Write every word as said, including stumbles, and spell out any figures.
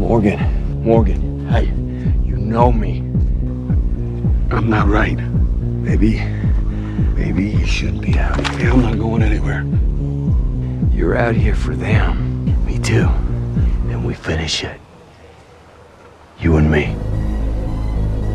Morgan, Morgan, hey, you know me. I'm not right. Maybe, maybe you shouldn't be out here. I'm not going anywhere. You're out here for them. Me too. And we finish it. You and me.